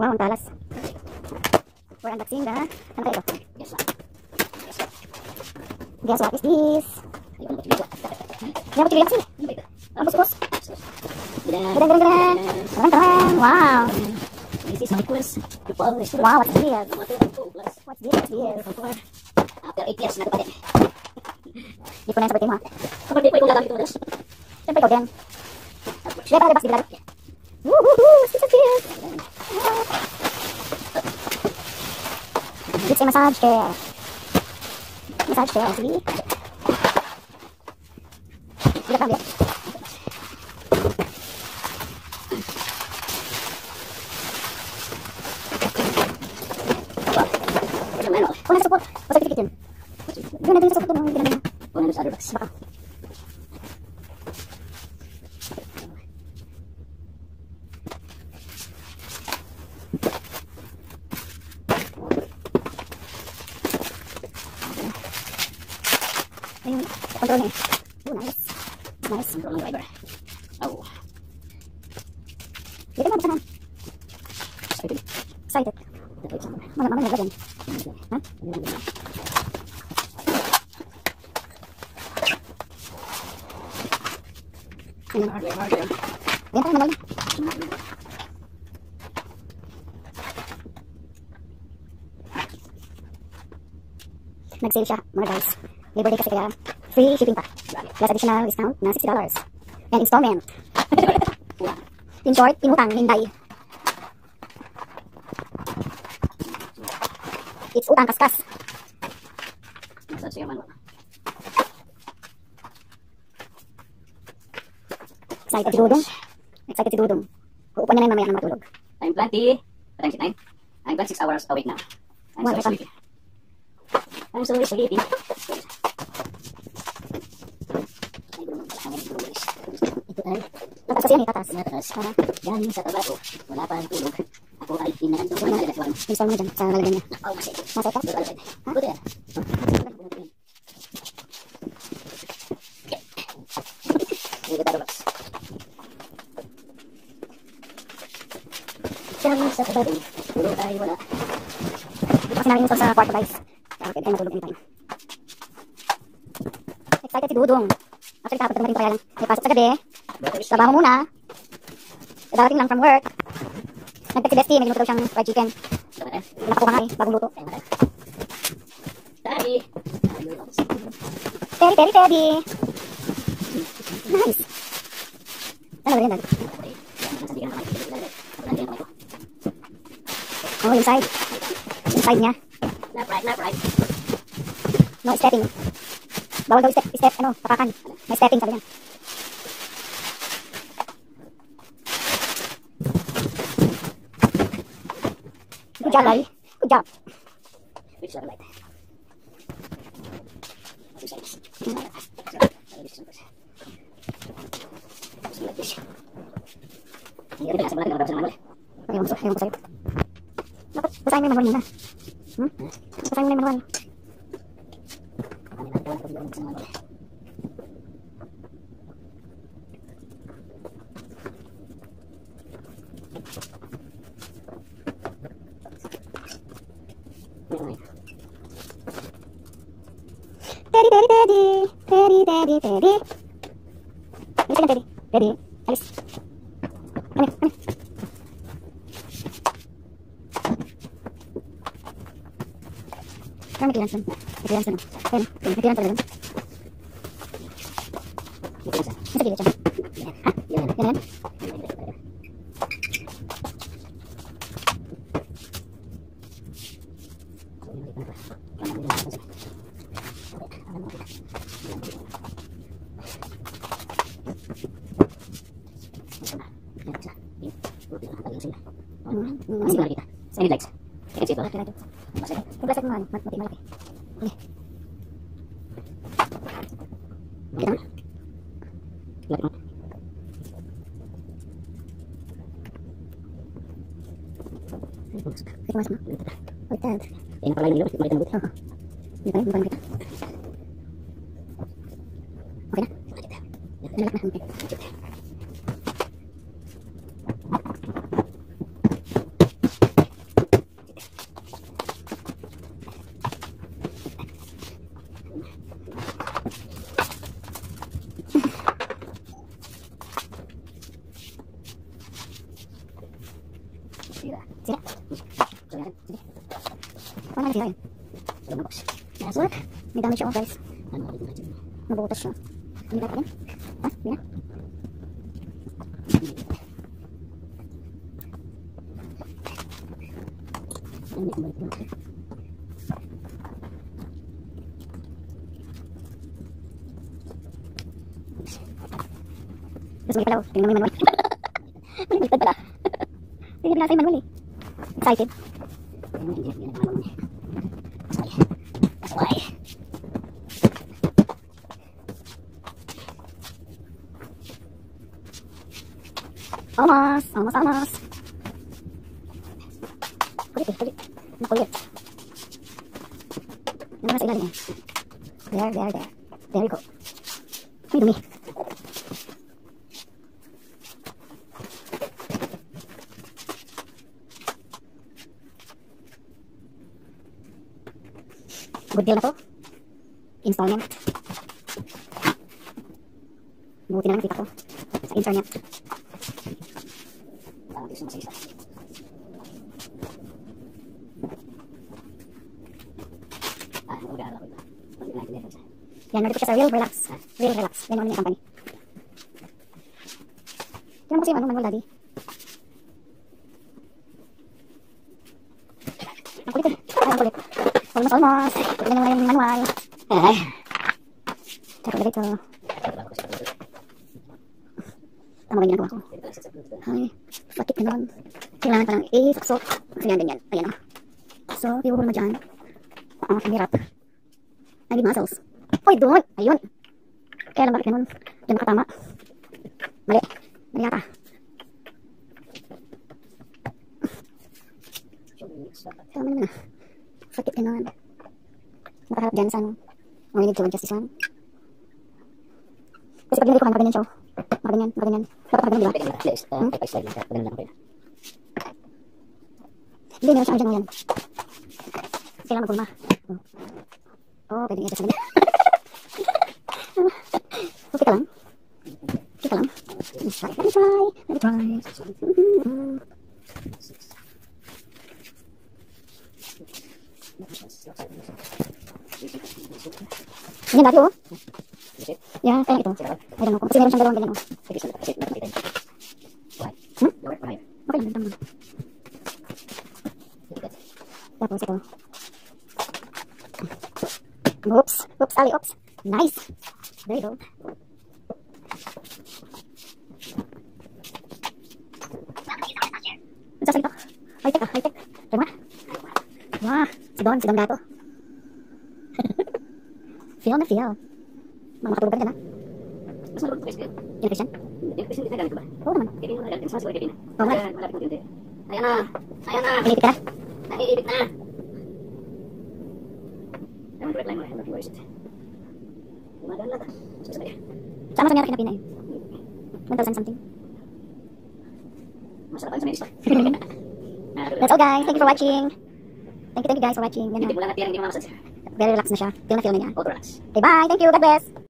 Wow, ang talas. We're unboxing the... Ano ito? Yes. Guess what is this? Dapat tigil sini. Ang bus-bus. Gadan. Wow. This is my quest. Wow, what's this? What's this? After 8 years na ito. Di ko na yung sabitin mo ha. Kapag di ko gagamit ito. Siyempre ikaw din. Di ba labas di bilaro? Woohoo! It's a gift! It's a massage chair. Massage chair, see? Tidak tahu dia. Kung nasa support, basta dikit yun. Doon natin sa support ng ginamit. Kung nasa other box. Baka. Ayun, control niya. Oh, nice. Nice. Control ng driver. Oh. Dito mo, buksan. Excited. Mamaya naglagan. Ha? Ayan tayo, malalim. Nag-sale siya, mga guys. Labor Day kasi kaya free shipping pa. Plus additional discount na $60. And installment. In short, inutang, hinday. It's utang kaskas. Massage siya manual. Excited si Dudong. Excited si Dudong. Uupan niya na yung mamaya ng matulog. I'm plenty. What time is it? 9? I'm 6 hours awake now. I'm so sleepy. I'm so sleepy. Ito ay Tatas yan eh, tatas. nataas. Galing sa trabaho. Wala pa ang tulog. Ako ay pinanto. Install mo dyan sa lalagyan niya. Oh, masay. Masay ka? Ha? Buti yan. Nagkataro box. Galing sa trabaho. Tulog ay wala. Kasi namin install sa kwarto guys. Kaya pwede kayo matulog anytime. Excited si Dudong. Actually kapag na rin kaya lang. May pasok sa gabi. Trabaho muna. Darating lang from work. Nagtag si Bestie, may ginuto daw siyang fried chicken. Nakakuha nga eh, bagong luto. Daddy! Teddy! Nice! Ano ba rin, Dad? Oh, inside. Inside niya. Not right. No stepping. Bawal daw step, tapakan. May stepping, sabi niya. Good job, Larry. Good job. Which other light? Ewan ko sa'yo. Dapat basahin mo yung manual muna. Basahin mo na yung manual. Teddy. Alis ka na, Teddy. Teddy, alis. Kami. Parang may clearance dun. May clearance dun. Ayun, may clearance pala dun. Nasa gilid siya. Ha? Yan. Any lights? I can see it. Yung plastic mo, malaki. Okay. Kita mo? Kita mas mo? Baliktad. Eh, napalay ng ilaw. Hindi ko makita ng buti. Hindi pa makita. Okay na? Nalak na. Okay. Sira. Sira. So, yan. Sige. Paano natin sira yun? Tulog na box. Yes, look. May damage siya, oh, guys. Ano, makikita natin. Nabutas siya. Hindi natin yan. Ha? Hindi na. Ano, may kumbalik na. Gusto mo pala, oh. Tingnan mo yung manual. Baliktad pala. Tingnan pala sa yung manual eh. Excited. Ano, hindi na pangalan mo. That's why. Almost. Almost, almost. Kulit eh, kulit. Nakulit. Ano naman sa ilalim eh. There. There you go. May dumi. Good deal na to. Installment. Buti na lang kita ko sa internet. Parang gusto mo sa isa. Mag-aaral ako ito. Mag-United Levels. Yan, nandito siya sa Real Relax. Real Relax. Yan naman yung company. Tingnan mo kasi yung ano, manual, daddy. Ang kulit eh. Ay, ang kulit. Almost. Tignan mo na yung manual. Ay. Tsaka ulit ito. Tama ba yung ginagawa ko? Ay, sakit na nun. Kailangan pa lang i-saksok. Kasi yan, ganyan. Ayan o. So, iuhul mo dyan. Ang hirap. I need muscles. Uy, doon! Ayun! Kaya lang bakit ganun? Diyan nakatama. Mali. Mali yata. Tama naman na. Sakit ganun. Nakaharap dyan sa ano. We need to adjust this one. Kasi pag hindi ko nakaganyan siya. Nakaganyan. Dapat nakaganyan, di ba? Slide lang. Pagano lang ako yun. Hindi, meron siya dyan yan. Kailangan magulma. Oh, pwede i-adjust na ganyan. Okay ka lang. Let me try. Ganyan dati, oh. Yeah, kaya ito. I don't know. Kasi meron siyang dalawang ganyan, oh. Okay lang, tama. Tapos ito. Oops, Ali, oops. Nice. There you go. Ang sasalita. High-tech. Diba? Wah, si Don Gato. Feel na feel. Makakatulog ka rin na. Mas malapit ko Christian. Yan, Christian? Yung Christian na gamit ko ba? Oo naman. Kipin mo na gamit. Mas malapit kipin. Oo nga. Malapit mo yun. Ayan na. Inipit ka na? Naiipit na. Ewan ko reply mo na. Where is it? Gumagaan lang. Sasabay. Sama sa niya kinapina eh. 1,000 something. Masarap ang sa may isa. That's all guys. Thank you for watching. Thank you guys for watching. Yan Hindi na. mo lang at hindi mo mamasad. Very relaxed na siya. Feel na niya. Auto relax. Okay, bye. Thank you. God bless.